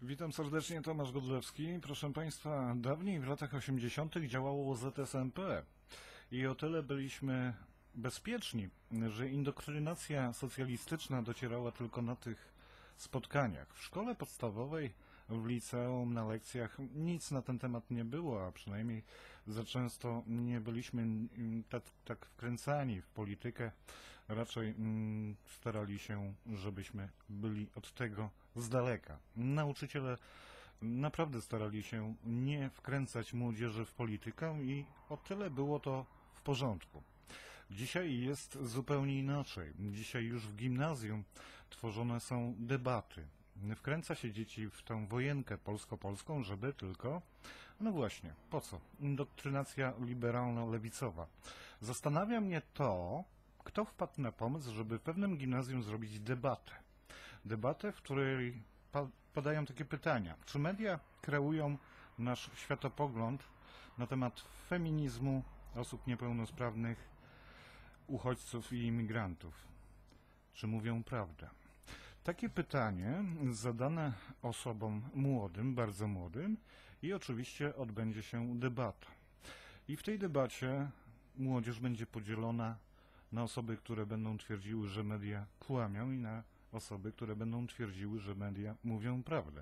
Witam serdecznie, Tomasz Godlewski. Proszę Państwa, dawniej w latach 80. działało ZSMP i o tyle byliśmy bezpieczni, że indoktrynacja socjalistyczna docierała tylko na tych spotkaniach. W szkole podstawowej, w liceum, na lekcjach nic na ten temat nie było, a przynajmniej za często nie byliśmy tak wkręcani w politykę. Raczej starali się, żebyśmy byli od tego z daleka. Nauczyciele naprawdę starali się nie wkręcać młodzieży w politykę i o tyle było to w porządku. Dzisiaj jest zupełnie inaczej. Dzisiaj już w gimnazjum tworzone są debaty. Wkręca się dzieci w tę wojenkę polsko-polską, żeby tylko... No właśnie, po co? Indoktrynacja liberalno-lewicowa. Zastanawia mnie to, kto wpadł na pomysł, żeby w pewnym gimnazjum zrobić debatę. Debatę, w której padają takie pytania. Czy media kreują nasz światopogląd na temat feminizmu, osób niepełnosprawnych, uchodźców i imigrantów? Czy mówią prawdę? Takie pytanie zadane osobom młodym, bardzo młodym, i oczywiście odbędzie się debata. I w tej debacie młodzież będzie podzielona na osoby, które będą twierdziły, że media kłamią, i na osoby, które będą twierdziły, że media mówią prawdę.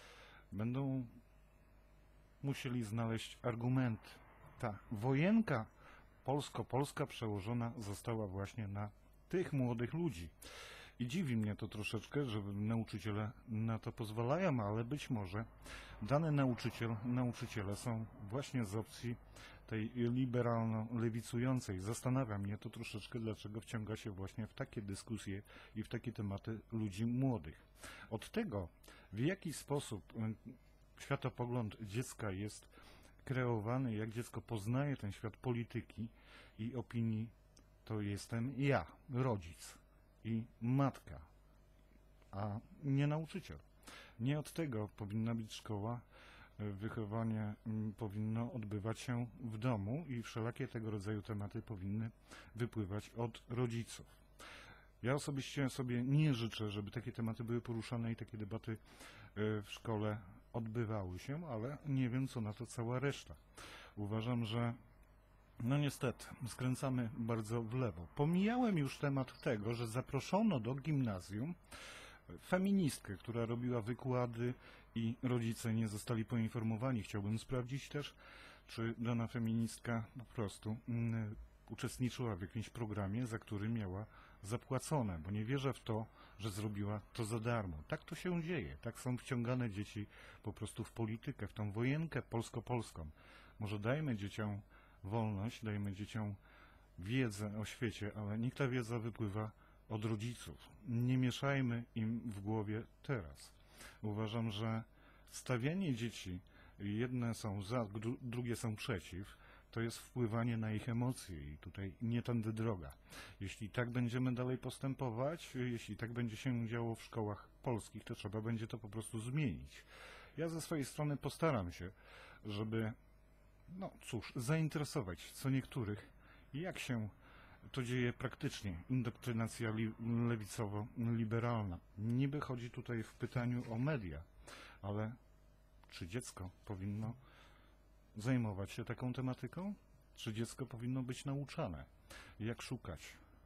Będą musieli znaleźć argumenty. Ta wojenka polsko-polska przełożona została właśnie na tych młodych ludzi. I dziwi mnie to troszeczkę, że nauczyciele na to pozwalają, ale być może dany nauczyciele są właśnie z opcji tej liberalno-lewicującej. Zastanawia mnie to troszeczkę, dlaczego wciąga się właśnie w takie dyskusje i w takie tematy ludzi młodych. Od tego, w jaki sposób światopogląd dziecka jest kreowany, jak dziecko poznaje ten świat polityki i opinii, to jestem ja, rodzic i matka, a nie nauczyciel. Nie od tego powinna być szkoła. Wychowanie powinno odbywać się w domu i wszelakie tego rodzaju tematy powinny wypływać od rodziców. Ja osobiście sobie nie życzę, żeby takie tematy były poruszane i takie debaty w szkole odbywały się, ale nie wiem, co na to cała reszta. Uważam, że no niestety, skręcamy bardzo w lewo. Pomijałem już temat tego, że zaproszono do gimnazjum feministkę, która robiła wykłady i rodzice nie zostali poinformowani. Chciałbym sprawdzić też, czy dana feministka po prostu uczestniczyła w jakimś programie, za który miała zapłacone, bo nie wierzę w to, że zrobiła to za darmo. Tak to się dzieje, tak są wciągane dzieci po prostu w politykę, w tą wojenkę polsko-polską. Może dajmy dzieciom wolność, dajmy dzieciom wiedzę o świecie, ale niech ta wiedza wypływa od rodziców. Nie mieszajmy im w głowie teraz. Uważam, że stawianie dzieci, jedne są za, drugie są przeciw, to jest wpływanie na ich emocje i tutaj nie tędy droga. Jeśli tak będziemy dalej postępować, jeśli tak będzie się działo w szkołach polskich, to trzeba będzie to po prostu zmienić. Ja ze swojej strony postaram się, żeby no cóż, zainteresować co niektórych, jak się to dzieje praktycznie, indoktrynacja lewicowo-liberalna. Niby chodzi tutaj w pytaniu o media, ale czy dziecko powinno zajmować się taką tematyką? Czy dziecko powinno być nauczane, jak szukać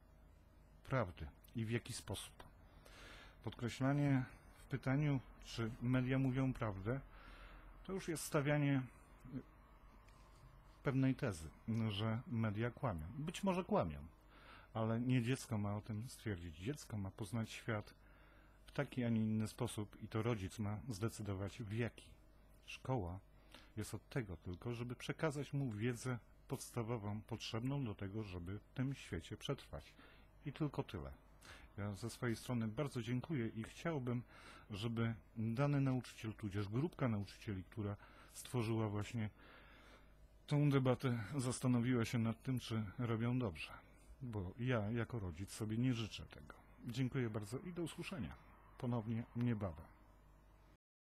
prawdy i w jaki sposób? Podkreślanie w pytaniu, czy media mówią prawdę, to już jest stawianie pewnej tezy, że media kłamią. Być może kłamią, ale nie dziecko ma o tym stwierdzić. Dziecko ma poznać świat w taki, a nie inny sposób i to rodzic ma zdecydować w jaki. Szkoła jest od tego tylko, żeby przekazać mu wiedzę podstawową, potrzebną do tego, żeby w tym świecie przetrwać. I tylko tyle. Ja ze swojej strony bardzo dziękuję i chciałbym, żeby dany nauczyciel, tudzież grupka nauczycieli, która stworzyła właśnie tą debatę, zastanowiła się nad tym, czy robią dobrze, bo ja jako rodzic sobie nie życzę tego. Dziękuję bardzo i do usłyszenia ponownie niebawem.